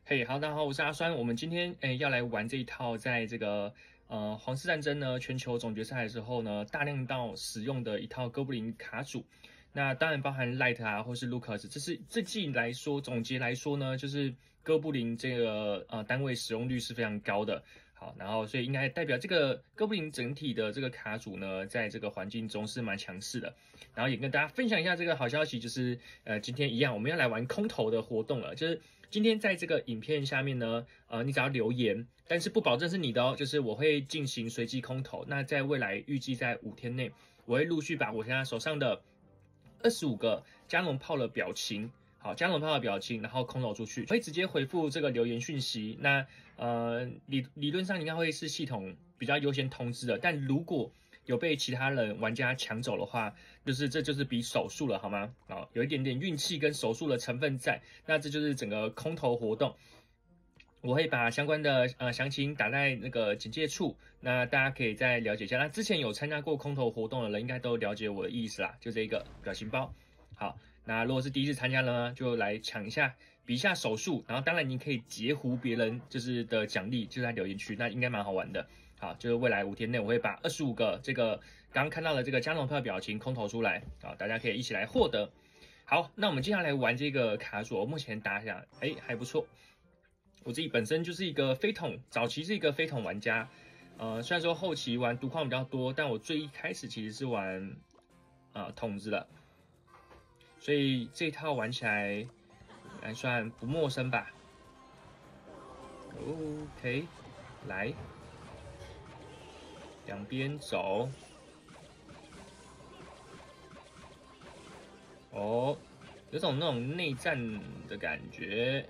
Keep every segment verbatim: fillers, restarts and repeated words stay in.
嘿，好，大家好，我是阿酸。我们今天诶要来玩这一套，在这个呃皇室战争呢全球总决赛的时候呢，大量到使用的一套哥布林卡组。那当然包含 Light 啊，或是 Lucas，这是这季来说总结来说呢，就是哥布林这个呃单位使用率是非常高的。好，然后所以应该代表这个哥布林整体的这个卡组呢，在这个环境中是蛮强势的。然后也跟大家分享一下这个好消息，就是呃今天一样我们要来玩空投的活动了，就是今天在这个影片下面呢，呃你只要留言，但是不保证是你的哦，就是我会进行随机空投。那在未来预计在五天内，我会陆续把我现在手上的二十五个加农炮的表情。好，加农炮的表情，然后空投出去，会直接回复这个留言讯息。那呃理理论上应该会是系统比较优先通知的，但如果有被其他人玩家抢走的话，就是这就是比手速了，好吗？啊，有一点点运气跟手速的成分在。那这就是整个空投活动。我会把相关的呃详情打在那个简介处，那大家可以再了解一下。那之前有参加过空投活动的人，应该都了解我的意思啦，就这个表情包。好，那如果是第一次参加的呢，就来抢一下，比一下手速，然后当然你可以截胡别人就是的奖励，就在留言区，那应该蛮好玩的。好，就是未来五天内我会把二十五个这个刚刚看到的这个加农票表情空投出来，好，大家可以一起来获得。好，那我们接下来玩这个卡组，我目前打一下，哎，还不错。我自己本身就是一个飞桶，早期是一个飞桶玩家，呃，虽然说后期玩毒矿比较多，但我最一开始其实是玩啊、呃、筒子的，所以这一套玩起来还算不陌生吧。OK， 来，两边走。哦，有种那种内战的感觉。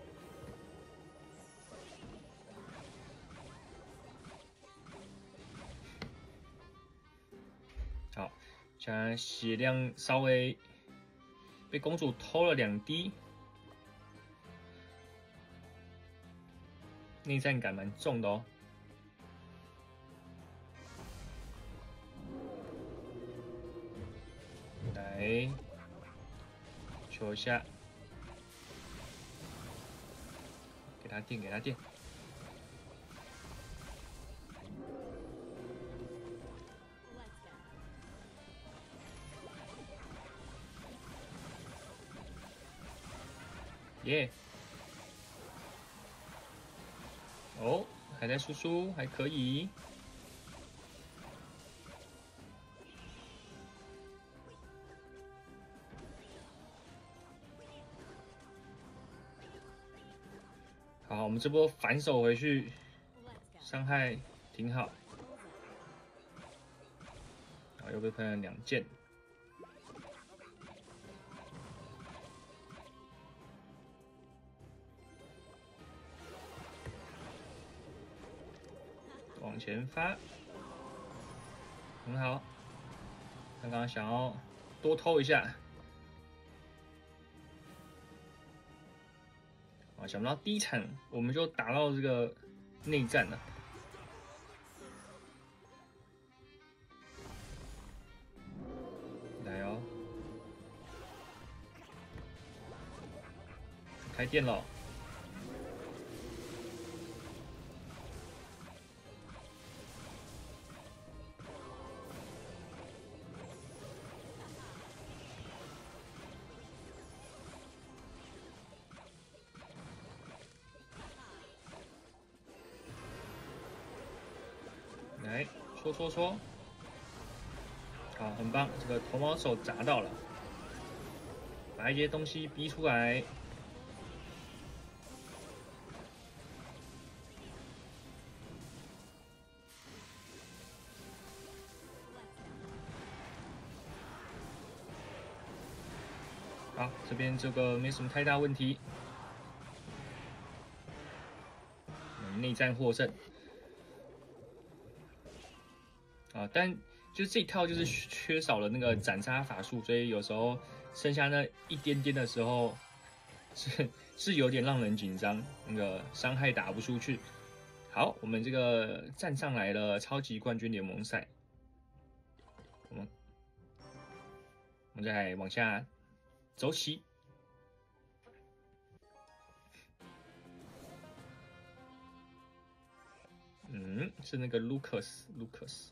好，现在血量稍微被公主偷了两滴，内战感蛮重的哦。来，求一下，给他电，给他电。耶、yeah ！哦，还在输出，还可以。好，我们这波反手回去，伤害挺好。好，又被喷了两箭。往前发，很好。刚刚想要多偷一下，啊，想不到第一场我们就打到这个内战了。来哦，开电了。来，戳戳戳，好，很棒，这个头毛手砸到了，把一些东西逼出来。好，这边这个没什么太大问题，内战获胜。啊，但就是这一套就是缺少了那个斩杀法术，所以有时候剩下那一点点的时候，是是有点让人紧张，那个伤害打不出去。好，我们这个站上来了超级冠军联盟赛，我们我们再往下走起。 是那个 Lucas，Lucas。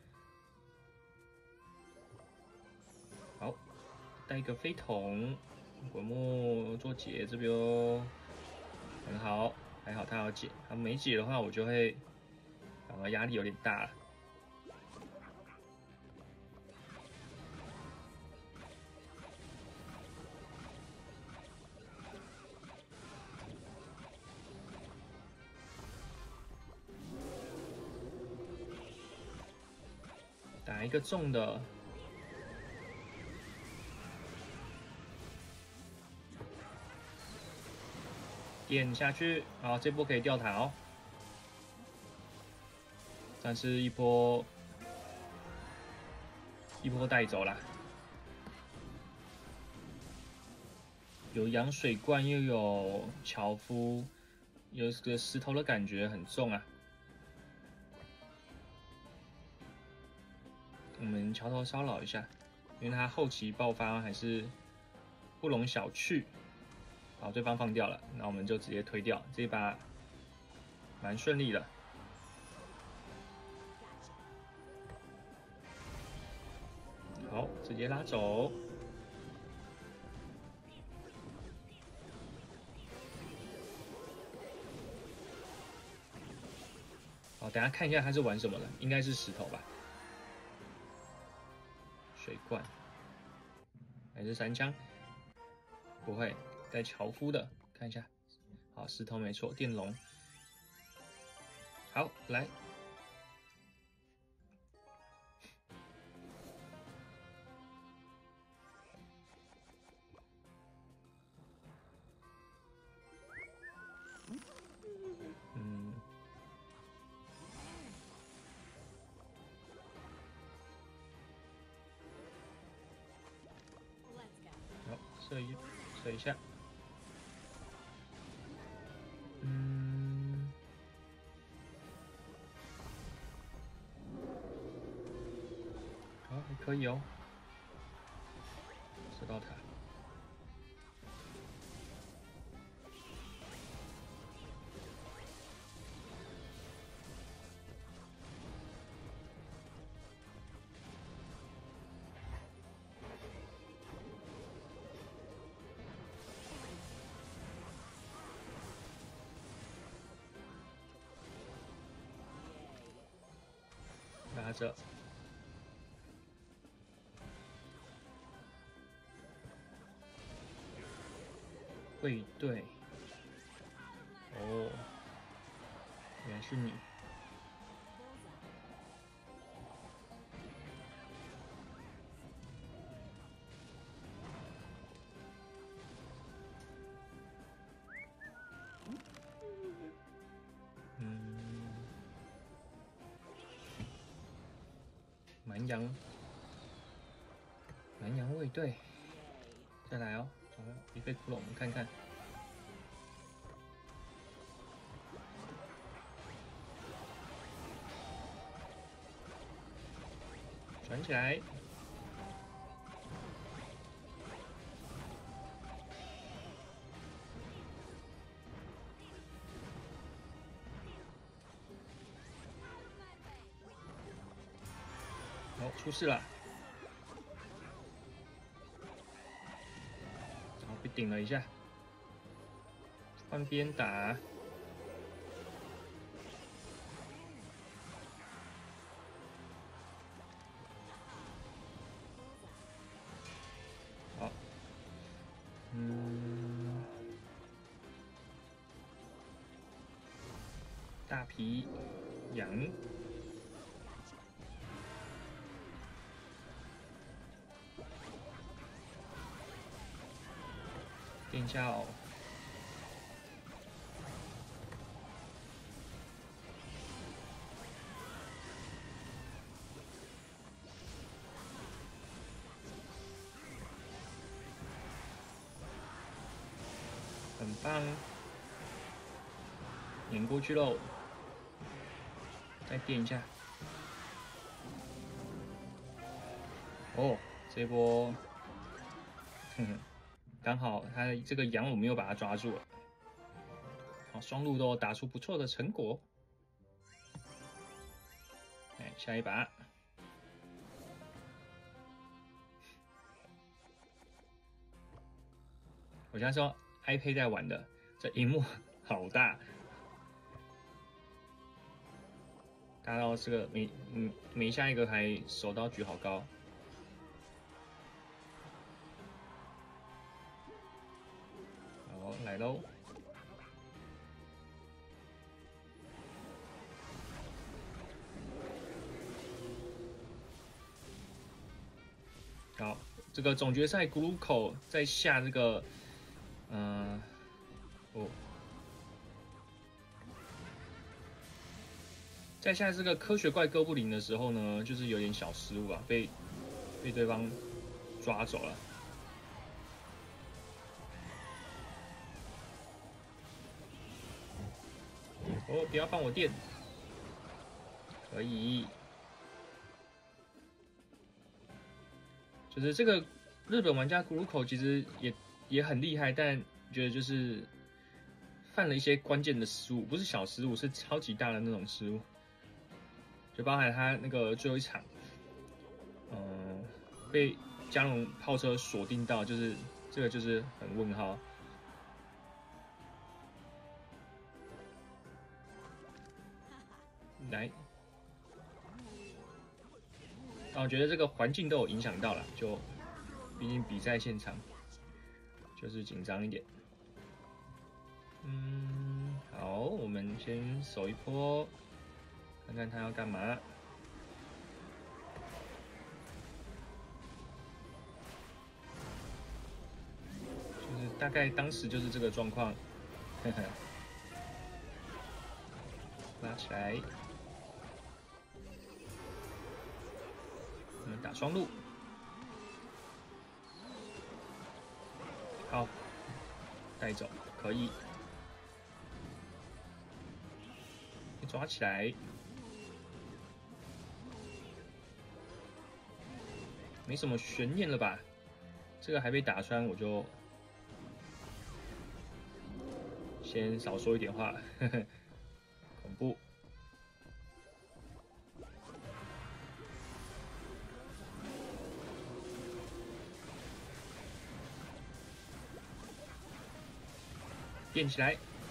好，带一个飞桶，滚木做解这边哦，很好，还好他要解，他没解的话，我就会反而压力有点大了。打一个重的，点下去，好，这波可以掉塔哦。但是一波一波带走啦，有养水罐，又有樵夫，有个石头的感觉很重啊。我们桥头骚扰一下，因为他后期爆发还是不容小觑。好，对方放掉了，那我们就直接推掉，这一把蛮顺利的。好，直接拉走。好，等下看一下他是玩什么的，应该是石头吧。水罐还是三枪？不会，带樵夫的，看一下。好，石头没错，电龙。好，来。嗯。好，射一射一下。嗯。好，还可以哦。射到他。拿着。卫队。哦，原来是你。嗯。蛮阳。蛮阳卫队。再来哦，找个一费骷髅，我们看看。转起来。好，出事了。然后被顶了一下。换边打。好。嗯。大皮羊。电一下哦。很棒。碾过去喽。再电一下。哦，这波，哼哼，刚好他这个羊我没有把它抓住了。好，双路都打出不错的成果。 下一把。我现在说 iPad 在玩的，这荧幕好大，大到这个每嗯每下一个还手刀举好高。好，来喽！好，这个总决赛咕噜口在下这个，嗯、呃，哦，在下这个科学怪哥布林的时候呢，就是有点小失误啊，被被对方抓走了。哦，不要帮我电，可以。就是这个日本玩家 Guruko 其实也也很厉害，但觉得就是犯了一些关键的失误，不是小失误，是超级大的那种失误。就包含他那个最后一场，嗯、呃，被加农炮车锁定到，就是这个就是很问号。来，啊，我觉得这个环境都有影响到了，就毕竟比赛现场就是紧张一点。嗯，好，我们先守一波，看看他要干嘛。就是大概当时就是这个状况，呵呵，拉起来，我们打双路，好，带走，可以。抓起来，没什么悬念了吧？这个还被打穿，我就先少说一点话，呵呵，恐怖。垫起来。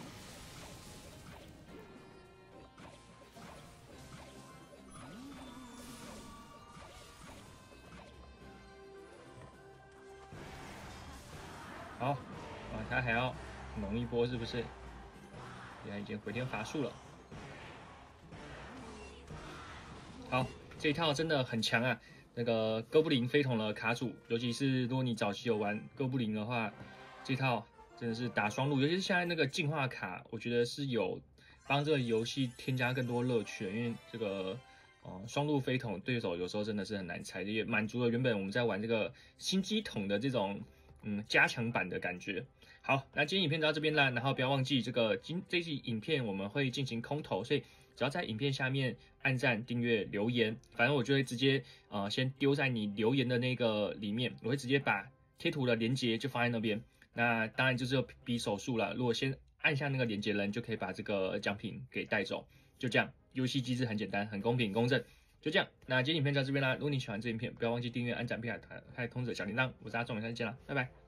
好，啊，他还要弄一波是不是？现在已经回天乏术了。好，这一套真的很强啊！那个哥布林飞桶的卡组，尤其是如果你早期有玩哥布林的话，这套真的是打双路，尤其是现在那个进化卡，我觉得是有帮这个游戏添加更多乐趣的，因为这个。哦，双路飞桶对手有时候真的是很难猜，也满足了原本我们在玩这个新机桶的这种嗯加强版的感觉。好，那今天影片就到这边啦，然后不要忘记这个今这期影片我们会进行空投，所以只要在影片下面按赞、订阅、留言，反正我就会直接呃先丢在你留言的那个里面，我会直接把贴图的连接就放在那边。那当然就是比手速了，如果先按下那个连接人，就可以把这个奖品给带走，就这样。游戏机制很简单，很公平公正，就这样。那今天影片就到这边啦。如果你喜欢这影片，不要忘记订阅、按赞、并开通知小铃铛。我是阿忠，我们下次见啦，拜拜。